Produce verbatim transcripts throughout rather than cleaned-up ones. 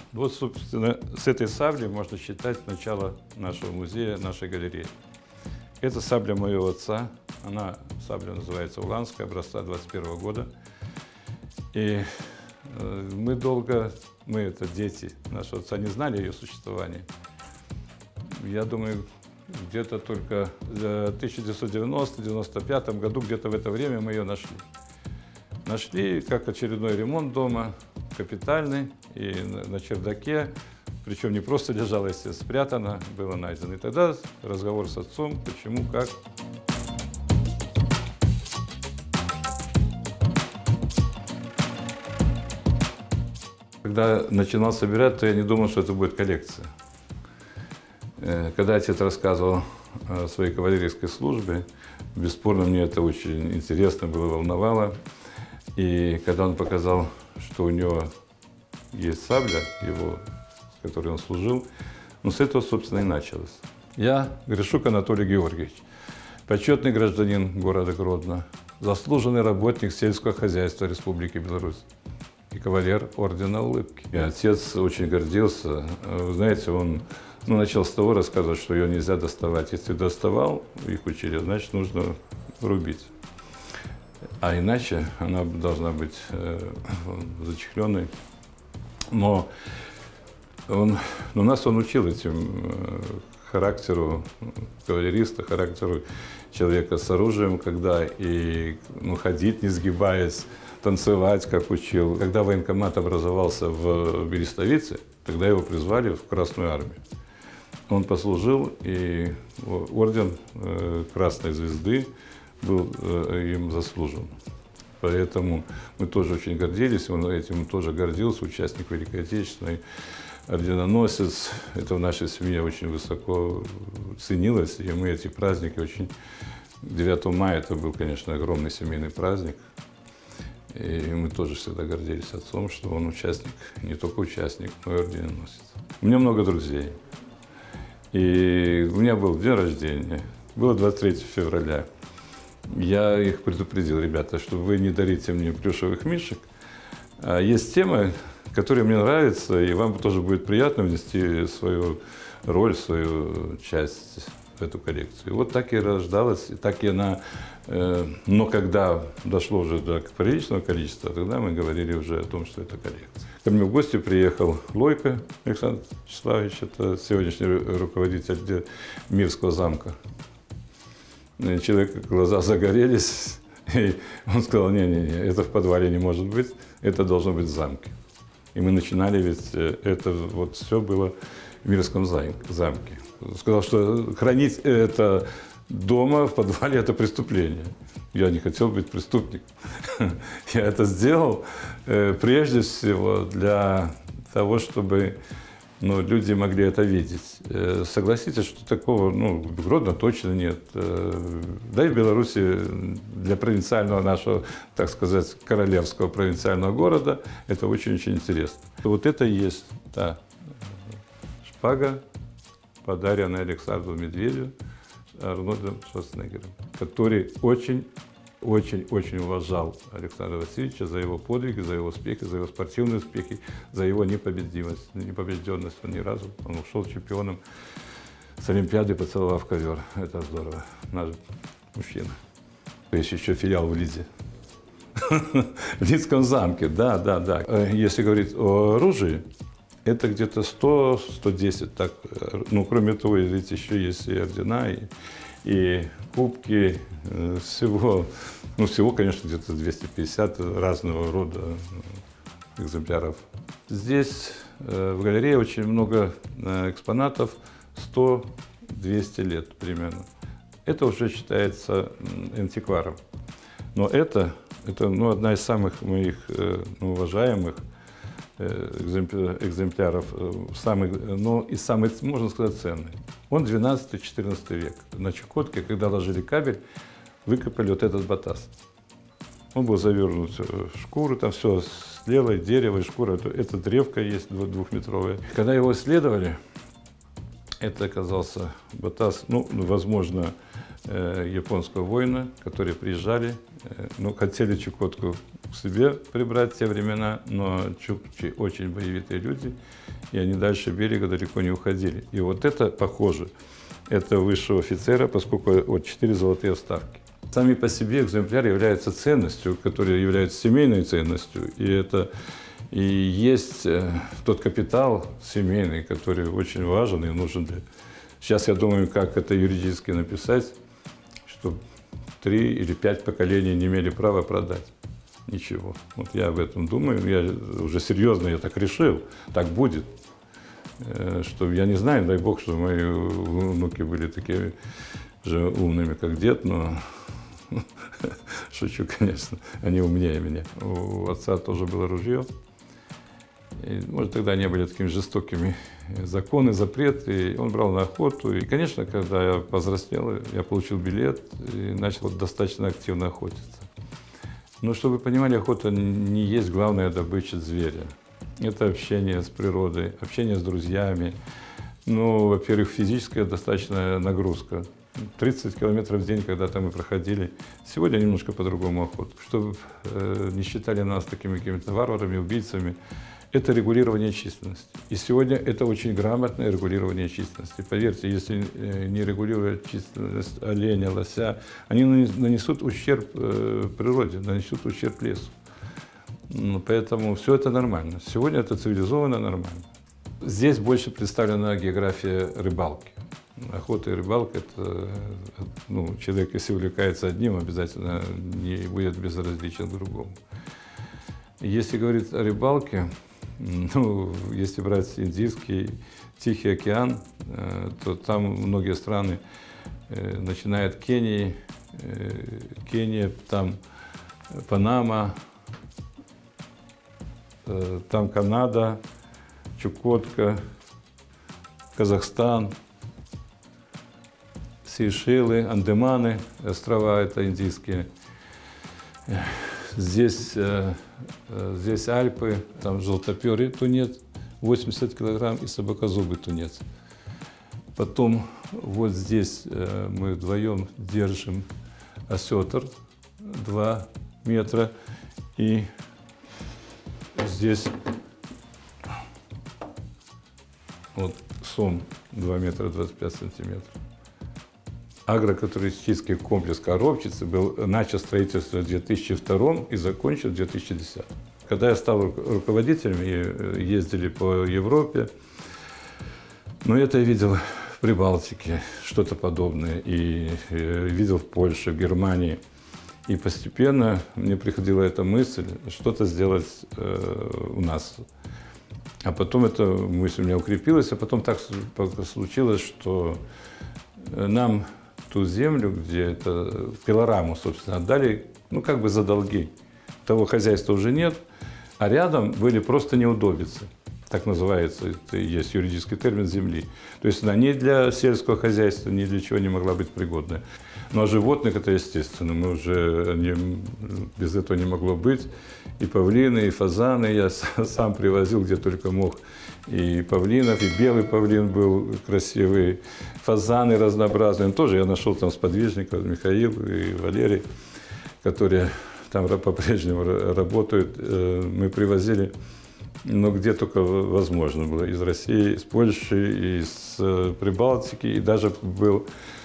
Вот, собственно, с этой саблей можно считать начало нашего музея, нашей галереи. Это сабля моего отца. Она, сабля называется Уланская, образца двадцать первого года. И э, мы долго, мы это дети нашего отца, не знали ее существования. Я думаю, где-то только в тысяча девятьсот девяностом — девяносто пятом году, где-то в это время мы ее нашли. Нашли как очередной ремонт дома, капитальный, и на, на чердаке, причем не просто лежала, если спрятана, было найдено. И тогда разговор с отцом, почему, как. Когда начинал собирать, то я не думал, что это будет коллекция. Когда отец рассказывал о своей кавалерийской службе, бесспорно, мне это очень интересно было, волновало. И когда он показал, что у него есть сабля, его, с которой он служил, ну, с этого, собственно, и началось. Я, Гришук Анатолий Георгиевич, почетный гражданин города Гродно, заслуженный работник сельского хозяйства Республики Беларусь и кавалер ордена Улыбки. И отец очень гордился. Вы знаете, он ну, начал с того рассказывать, что ее нельзя доставать. Если доставал, их учили, значит, нужно рубить. А иначе она должна быть э, зачехленной. Но он, у нас он учил этим э, характеру кавалериста, характеру человека с оружием, когда и ну, ходить, не сгибаясь, танцевать, как учил. Когда военкомат образовался в Берестовице, тогда его призвали в Красную армию. Он послужил, и орден э, Красной Звезды был э, им заслужен. Поэтому мы тоже очень гордились, он этим тоже гордился, участник Великой Отечественной, орденоносец. Это в нашей семье очень высоко ценилось, и мы эти праздники очень... девятого мая это был, конечно, огромный семейный праздник. И мы тоже всегда гордились отцом, что он участник, не только участник, но и орденоносец. У меня много друзей. И у меня был день рождения, было двадцать третьего февраля. Я их предупредил, ребята, что вы не дарите мне плюшевых мишек. А есть темы, которые мне нравятся, и вам тоже будет приятно внести свою роль, свою часть в эту коллекцию. И вот так и рождалась, и так и она... Э, но когда дошло уже до приличного количества, тогда мы говорили уже о том, что это коллекция. Ко мне в гости приехал Лойко Александр Вячеславович, это сегодняшний руководитель Мирского замка. Человек, глаза загорелись, и он сказал, не-не-не, это в подвале не может быть, это должно быть в замке. И мы начинали, ведь это вот все было в Мирском замке. Сказал, что хранить это дома, в подвале, это преступление. Я не хотел быть преступником. Я это сделал прежде всего для того, чтобы... но люди могли это видеть. Согласитесь, что такого, ну, в Гродно точно нет. Да и в Беларуси для провинциального нашего, так сказать, королевского провинциального города это очень-очень интересно. Вот это и есть та шпага, подаренная Александру Медведю Арнольдом Шварценеггером, который очень очень-очень уважал Александра Васильевича за его подвиги, за его успехи, за его спортивные успехи, за его непобедимость, непобежденность. Он ни разу, он ушел чемпионом с Олимпиады, поцеловав ковер. Это здорово. Наш мужчина. Есть еще филиал в Лиде. В Лидском замке, да, да, да. Если говорить о оружии, это где-то сто — сто десять. Так. Ну, кроме того, ведь еще есть и ордена, и и кубки, всего, ну, всего, конечно, где-то двести пятьдесят разного рода экземпляров. Здесь в галерее очень много экспонатов, сто — двести лет примерно. Это уже считается антикваром. Но это, это ну, одна из самых моих ну, уважаемых экземпляров, самый, но и самый, можно сказать, ценный. Он двенадцатый — четырнадцатый век. На Чукотке, когда ложили кабель, выкопали вот этот батас. Он был завернут в шкуру, там все слева, дерево и шкура. Это древко есть двухметровое. Когда его исследовали, это оказался батас, ну, возможно, э, японского воина, которые приезжали, э, ну, хотели Чукотку к себе прибрать в те времена, но чукчи очень боевитые люди, и они дальше берега далеко не уходили. И вот это похоже, это высшего офицера, поскольку вот четыре золотые вставки. Сами по себе экземпляры являются ценностью, которая является семейной ценностью, и это и есть э, тот капитал семейный, который очень важен и нужен для... Сейчас я думаю, как это юридически написать, чтобы три или пять поколений не имели права продать. Ничего. Вот я об этом думаю, я уже серьезно я так решил, так будет. Э, что я не знаю, дай бог, что мои внуки были такими же умными, как дед, но шучу, конечно, они умнее меня. У отца тоже было ружье. И, может, тогда не были такими жестокими законы, запреты. И он брал на охоту. И, конечно, когда я повзрослел, я получил билет и начал достаточно активно охотиться. Но, чтобы вы понимали, охота не есть главная добыча зверя. Это общение с природой, общение с друзьями. Ну, во-первых, физическая достаточная нагрузка. тридцать километров в день когда-то мы проходили. Сегодня немножко по-другому охоту. Чтобы э, не считали нас такими какими-то варварами, убийцами. Это регулирование численности. И сегодня это очень грамотное регулирование численности. Поверьте, если не регулировать численность оленя, лося, они нанесут ущерб природе, нанесут ущерб лесу. Поэтому все это нормально. Сегодня это цивилизованно, нормально. Здесь больше представлена география рыбалки. Охота и рыбалка – это, ну, человек, если увлекается одним, обязательно не будет безразличен к другому. Если говорить о рыбалке, ну, если брать Индийский, Тихий океан, то там многие страны, начиная от Кении, Кения, там Панама, там Канада, Чукотка, Казахстан, Сейшелы, Андеманы, острова это индийские. Здесь, здесь Альпы, там желтоперый тунец, восемьдесят килограмм, и собакозубый тунец. Потом вот здесь мы вдвоем держим осетр два метра, и здесь вот сом два метра двадцать пять сантиметров. Агротуристический комплекс Коробчицы был начал строительство в две тысячи втором и закончен в две тысячи десятом. Когда я стал руководителем и ездили по Европе, но это я видел в Прибалтике, что-то подобное, и видел в Польше, в Германии. И постепенно мне приходила эта мысль что-то сделать э, у нас. А потом эта мысль у меня укрепилась, а потом так случилось, что нам ту землю, где это пилораму, собственно, отдали, ну, как бы за долги. Того хозяйства уже нет, а рядом были просто неудобицы. Так называется, это есть юридический термин земли. То есть она ни для сельского хозяйства, ни для чего не могла быть пригодной. Ну, а животных это естественно, мы уже, не, без этого не могло быть. И павлины, и фазаны я сам привозил, где только мог. И павлинов, и белый павлин был красивый, фазаны разнообразные. Тоже я нашел там сподвижников, Михаил и Валерий, которые там по-прежнему работают. Мы привозили, но где только возможно было. Из России, из Польши, из Прибалтики, и даже был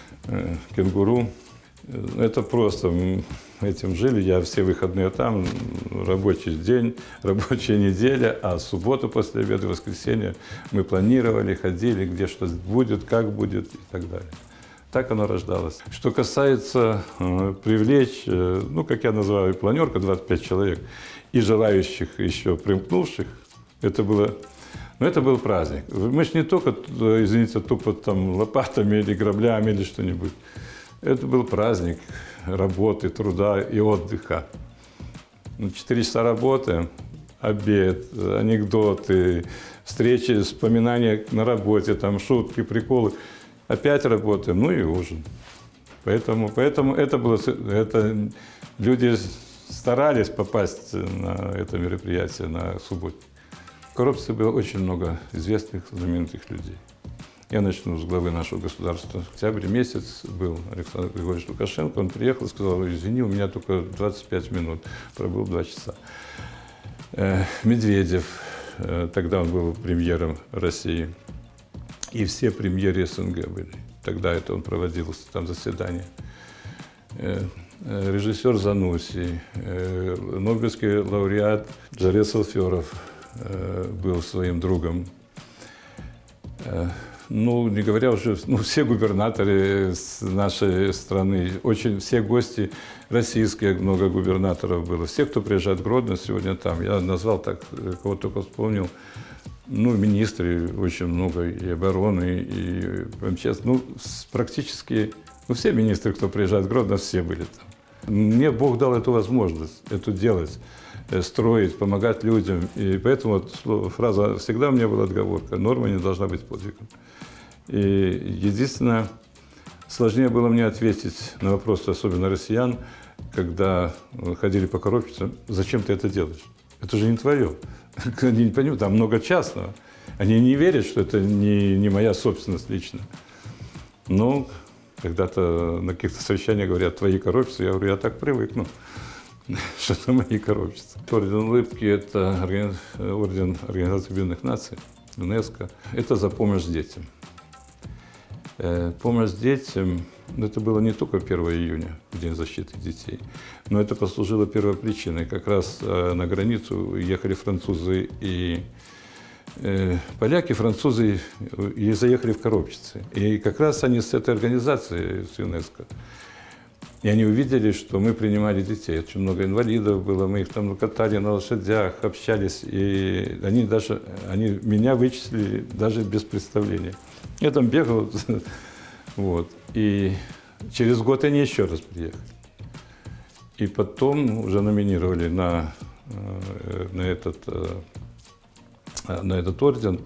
кенгуру. Это просто, этим жили, я все выходные там, рабочий день, рабочая неделя, а субботу после обеда, воскресенье мы планировали, ходили, где что будет, как будет и так далее. Так оно рождалось. Что касается э, привлечь, э, ну, как я называю, планерка, двадцать пять человек, и желающих еще примкнувших, это было, ну, это был праздник. Мы же не только, извините, тупо там лопатами или граблями или что-нибудь. Это был праздник работы, труда и отдыха. Четыре часа работы, обед, анекдоты, встречи, вспоминания на работе, там шутки, приколы. Опять работаем, ну и ужин. Поэтому, поэтому это было, это, люди старались попасть на это мероприятие на субботу. В Коробчице было очень много известных, знаменитых людей. Я начну с главы нашего государства. Октябрь месяц был Александр Григорьевич Лукашенко. Он приехал и сказал: извини, у меня только двадцать пять минут. Пробыл два часа. Медведев, тогда он был премьером России. И все премьеры СНГ были. Тогда это он проводил там заседания. Режиссер Зануси, Нобелевский лауреат Джаред Салферов был своим другом. Ну, не говоря уже, ну, все губернаторы с нашей страны, очень, все гости российские, много губернаторов было. Все, кто приезжает в Гродно, сегодня там. Я назвал так, кого только вспомнил. Ну, министры очень много, и обороны, и МЧС. Ну, практически, ну, все министры, кто приезжает в Гродно, все были там. Мне Бог дал эту возможность, это делать, строить, помогать людям. И поэтому вот фраза всегда у меня была отговорка: норма не должна быть подвигом. И единственное, сложнее было мне ответить на вопросы, особенно россиян, когда ходили по коробчицам: зачем ты это делаешь? Это же не твое. Они не понимают, там много частного. Они не верят, что это не, не моя собственность лично. Но когда-то на каких-то совещаниях говорят: твои коробчицы. Я говорю: я так привыкну, что это мои коробчицы. Орден Улыбки – это орден Организации Объединенных Наций, ЮНЕСКО. Это за помощь детям. Помощь детям – это было не только первого июня, День защиты детей, но это послужило первопричиной. Как раз на границу ехали французы и э, поляки, французы и заехали в коробчицы. И как раз они с этой организацией, с ЮНЕСКО, и они увидели, что мы принимали детей. Очень много инвалидов было, мы их там катали на лошадях, общались, и они даже, они меня вычислили даже без представления. Я там бегал, вот, и через год они еще раз приехали. И потом уже номинировали на, на, этот, на этот орден.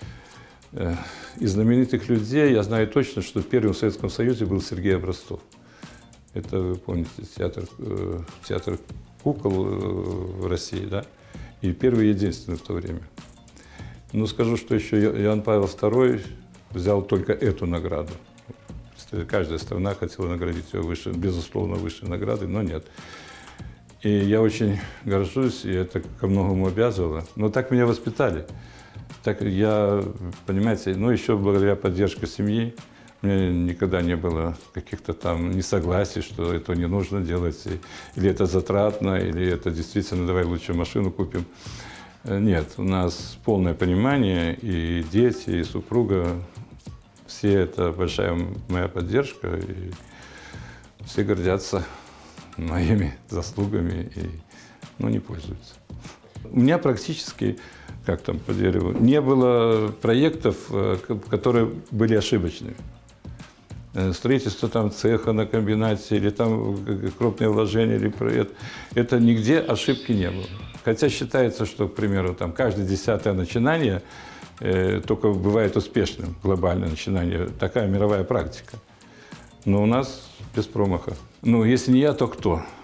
Из знаменитых людей я знаю точно, что первым в Советском Союзе был Сергей Образцов. Это, вы помните, театр, театр кукол в России, да? И первый и единственный в то время. Ну, скажу, что еще Иоанн Павел второй взял только эту награду. Каждая страна хотела наградить его выше, безусловно, высшей наградой, но нет. И я очень горжусь, и это ко многому обязывало. Но так меня воспитали. Так я, понимаете, ну, еще благодаря поддержке семьи, у меня никогда не было каких-то там несогласий, что это не нужно делать, или это затратно, или это действительно давай лучше машину купим. Нет, у нас полное понимание, и дети, и супруга, все это большая моя поддержка, и все гордятся моими заслугами и, ну, не пользуются. У меня практически, как там по дереву, не было проектов, которые были ошибочными. Строительство там цеха на комбинате, или там крупные вложения, или проект. Это нигде ошибки не было. Хотя считается, что, к примеру, там каждое десятое начинание э, только бывает успешным, глобальное начинание. Такая мировая практика. Но у нас без промаха. Ну, если не я, то кто?